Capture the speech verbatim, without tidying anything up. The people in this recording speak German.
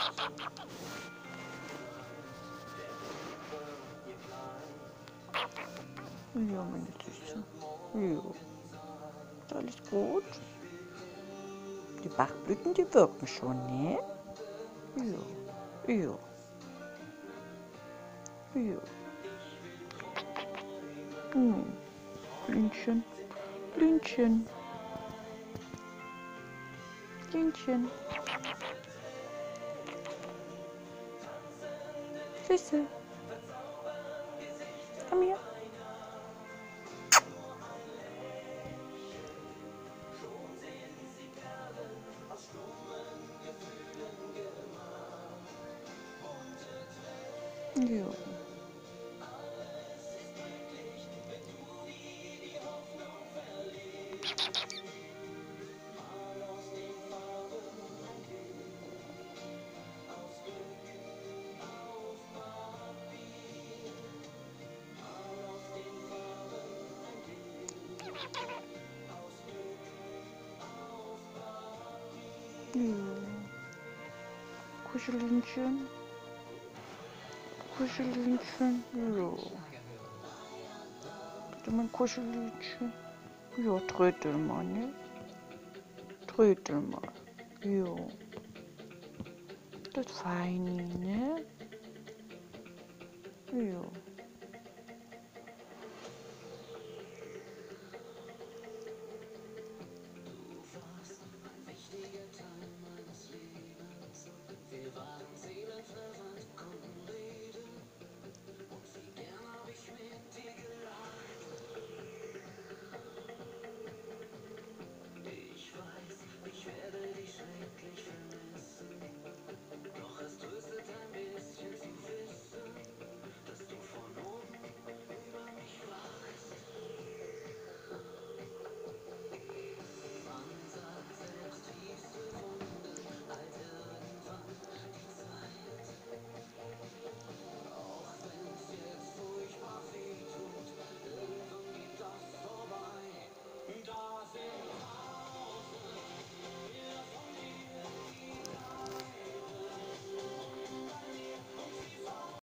Ja, meine Süße. Ja. Ist alles gut? Die Bachblüten, die wirken schon, ne? Ja. Ja. Ja. Hm. Blümchen. Blümchen. Blümchen. Süße. Komm her. Ja. Ja. Kuschelinchen. Kuschelinchen. Ja. Bitte mein Kuschelinchen. Ja, trödel mal, ne? Trödel mal. Ja. Das Feini, ne? Ja.